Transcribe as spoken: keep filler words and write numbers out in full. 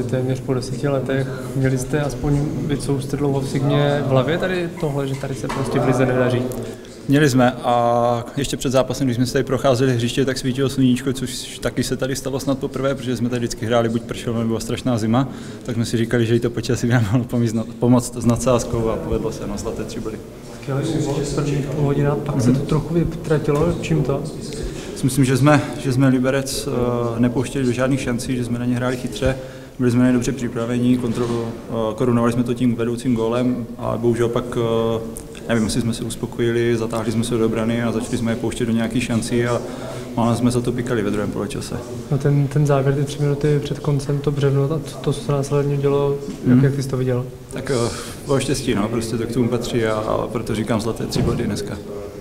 téměř po deseti letech. Měli jste aspoň vy, co jste dlouho v Sigmě, v hlavě tady tohle, že tady se prostě v lize nedaří? Měli jsme a ještě před zápasem, když jsme se tady procházeli hřiště, tak svítilo sluníčko, což taky se tady stalo snad poprvé, protože jsme tady vždycky hráli buď pršelo, nebo strašná zima, tak jsme si říkali, že i to počasí by nám mohlo pomoct s nadsázkou a povedlo se na zlaté tři body. Skvělý úvod, prvních půl hodina, pak hmm. se to trochu vytratilo, čím to? Myslím, že jsme, že jsme Liberec uh, nepouštěli do žádných šancí, že jsme na ně hráli chytře, byli jsme na ně dobře připraveni, kontrolu, uh, korunovali jsme to tím vedoucím gólem, ale bohužel pak uh, nevím, jestli jsme se uspokojili, zatáhli jsme se do obrany a začali jsme je pouštět do nějakých šancí a máme jsme za to pikali ve druhém poločase. No ten, ten závěr, ty tři minuty před koncem, to břevno, a to, to se následně dělo, jak, hmm. jak ty jsi to viděl? Tak uh, bylo štěstí, no, prostě to k tomu patří a, a proto říkám zlaté tři body dneska.